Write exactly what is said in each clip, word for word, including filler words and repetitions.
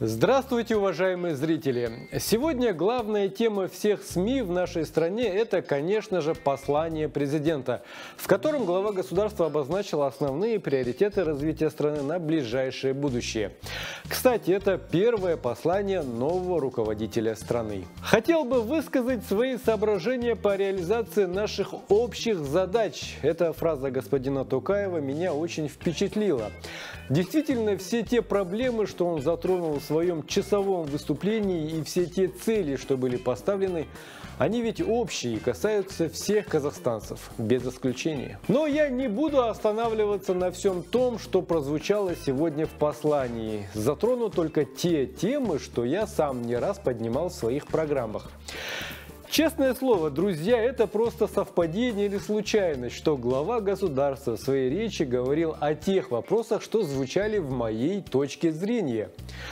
Здравствуйте, уважаемые зрители! Сегодня главная тема всех СМИ в нашей стране – это, конечно же, послание президента, в котором глава государства обозначил основные приоритеты развития страны на ближайшее будущее. Кстати, это первое послание нового руководителя страны. Хотел бы высказать свои соображения по реализации наших общих задач. Эта фраза господина Токаева меня очень впечатлила. Действительно, все те проблемы, что он затронул в своем часовом выступлении, и все те цели, что были поставлены, они ведь общие и касаются всех казахстанцев, без исключения. Но я не буду останавливаться на всем том, что прозвучало сегодня в послании. Затрону только те темы, что я сам не раз поднимал в своих программах. Честное слово, друзья, это просто совпадение или случайность, что глава государства в своей речи говорил о тех вопросах, что звучали в моей точке зрения.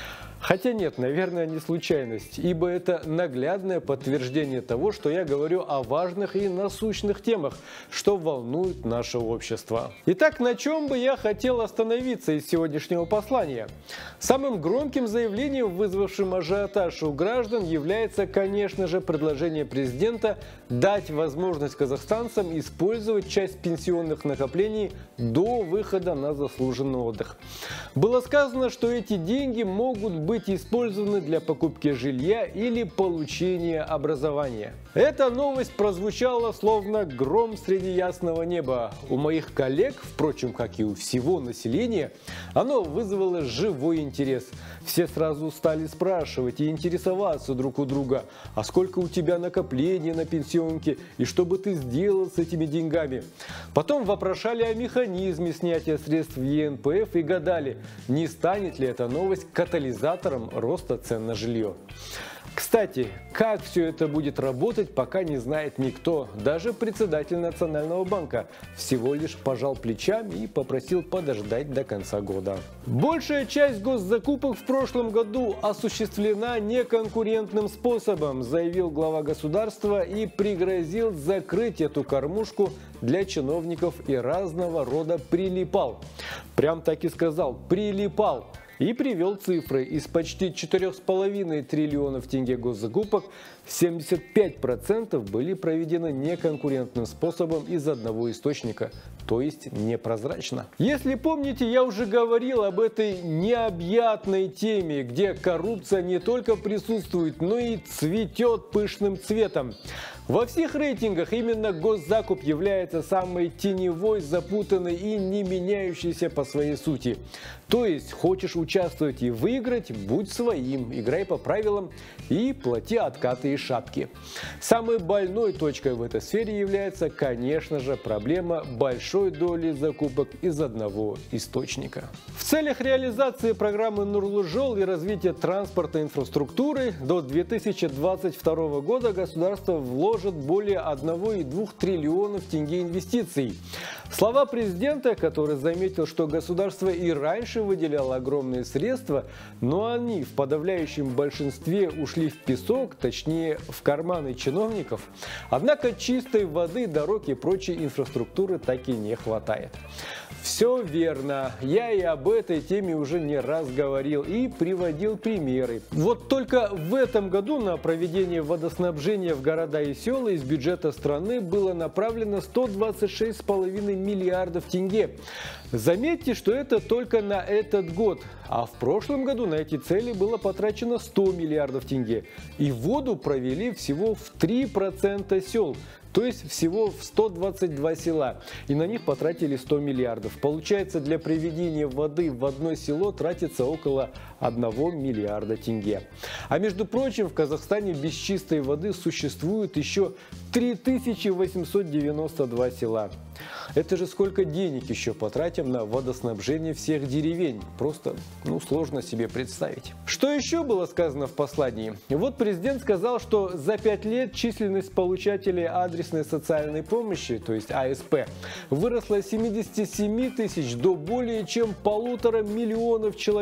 Хотя нет, наверное, не случайность, ибо это наглядное подтверждение того, что я говорю о важных и насущных темах, что волнует наше общество. Итак, на чем бы я хотел остановиться из сегодняшнего послания? Самым громким заявлением, вызвавшим ажиотаж у граждан, является, конечно же, предложение президента дать возможность казахстанцам использовать часть пенсионных накоплений до выхода на заслуженный отдых. Было сказано, что эти деньги могут быть быть использованы для покупки жилья или получения образования. Эта новость прозвучала словно гром среди ясного неба. У моих коллег, впрочем, как и у всего населения, оно вызвало живой интерес. Все сразу стали спрашивать и интересоваться друг у друга, а сколько у тебя накопления на пенсионке и что бы ты сделал с этими деньгами. Потом вопрошали о механизме снятия средств в Е Н П Ф и гадали, не станет ли эта новость катализатором роста цен на жилье. Кстати, как все это будет работать, пока не знает никто. Даже председатель Национального банка всего лишь пожал плечами и попросил подождать до конца года. Большая часть госзакупок в прошлом году осуществлена неконкурентным способом, заявил глава государства и пригрозил закрыть эту кормушку для чиновников и разного рода прилипал. Прям так и сказал «прилипал». И привел цифры. Из почти четырёх с половиной триллионов тенге госзакупок семьдесят пять процентов были проведены неконкурентным способом из одного источника, то есть непрозрачно. Если помните, я уже говорил об этой необъятной теме, где коррупция не только присутствует, но и цветет пышным цветом. Во всех рейтингах именно госзакуп является самой теневой, запутанной и не меняющейся по своей сути. То есть, хочешь участвовать и выиграть, будь своим, играй по правилам и плати откаты и шапки. Самой больной точкой в этой сфере является, конечно же, проблема большой доли закупок из одного источника. В целях реализации программы Нурлы-Жол и развития транспортной инфраструктуры до две тысячи двадцать второго года государство вложит более одного и двух триллионов тенге инвестиций. Слова президента, который заметил, что государство и раньше выделяло огромные средства, но они в подавляющем большинстве ушли в песок, точнее в карманы чиновников. Однако чистой воды, дорог и прочей инфраструктуры так и не хватает. Все верно. Я и об этой теме уже не раз говорил и приводил примеры. Вот только в этом году на проведение водоснабжения в города и села из бюджета страны было направлено сто двадцать шесть с половиной миллиардов тенге. Заметьте, что это только на этот год, а в прошлом году на эти цели было потрачено сто миллиардов тенге. И воду провели всего в три процента сел. То есть всего в сто двадцать два села, и на них потратили сто миллиардов. Получается, для приведения воды в одно село тратится около одного миллиарда тенге. А между прочим, в Казахстане без чистой воды существует еще три тысячи восемьсот девяносто два села. Это же сколько денег еще потратим на водоснабжение всех деревень. Просто, ну, сложно себе представить. Что еще было сказано в послании? Вот президент сказал, что за пять лет численность получателей адресной социальной помощи, то есть А С П, выросла с семидесяти семи тысяч до более чем полутора миллионов человек.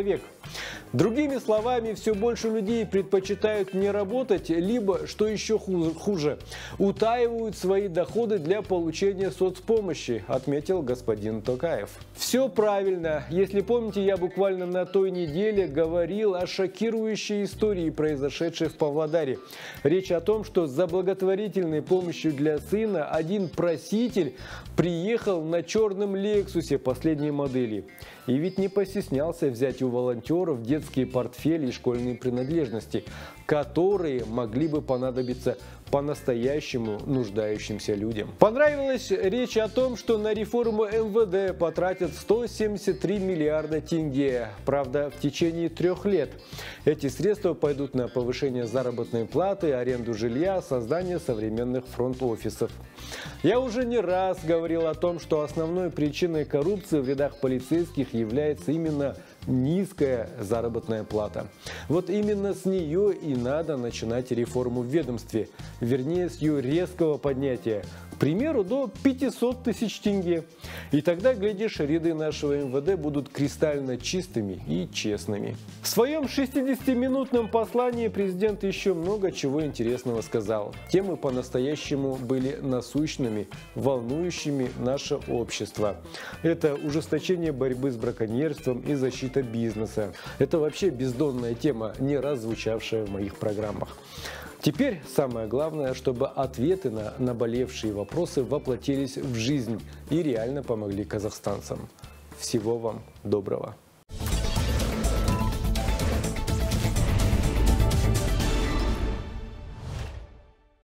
Другими словами, все больше людей предпочитают не работать, либо, что еще хуже, утаивают свои доходы для получения соцпомощи, отметил господин Токаев. Все правильно. Если помните, я буквально на той неделе говорил о шокирующей истории, произошедшей в Павлодаре. Речь о том, что за благотворительной помощью для сына один проситель приехал на черном Лексусе последней модели. И ведь не постеснялся взять у волонтеров детские портфели и школьные принадлежности, которые могли бы понадобиться по-настоящему нуждающимся людям. Понравилась речь о том, что на реформу эм вэ дэ потратят сто семьдесят три миллиарда тенге, правда, в течение трех лет. Эти средства пойдут на повышение заработной платы, аренду жилья, создание современных фронт-офисов. Я уже не раз говорил о том, что основной причиной коррупции в рядах полицейских является именно низкая заработная плата. Вот именно с нее и надо начинать реформу в ведомстве, вернее с ее резкого поднятия, к примеру, до пятисот тысяч тенге. И тогда, глядишь, ряды нашего эм вэ дэ будут кристально чистыми и честными. В своем шестидесятиминутном послании президент еще много чего интересного сказал. Темы по-настоящему были насущными, волнующими наше общество. Это ужесточение борьбы с браконьерством и защита бизнеса. Это вообще бездонная тема, не раз звучавшая в моих программах. Теперь самое главное, чтобы ответы на наболевшие вопросы воплотились в жизнь и реально помогли казахстанцам. Всего вам доброго!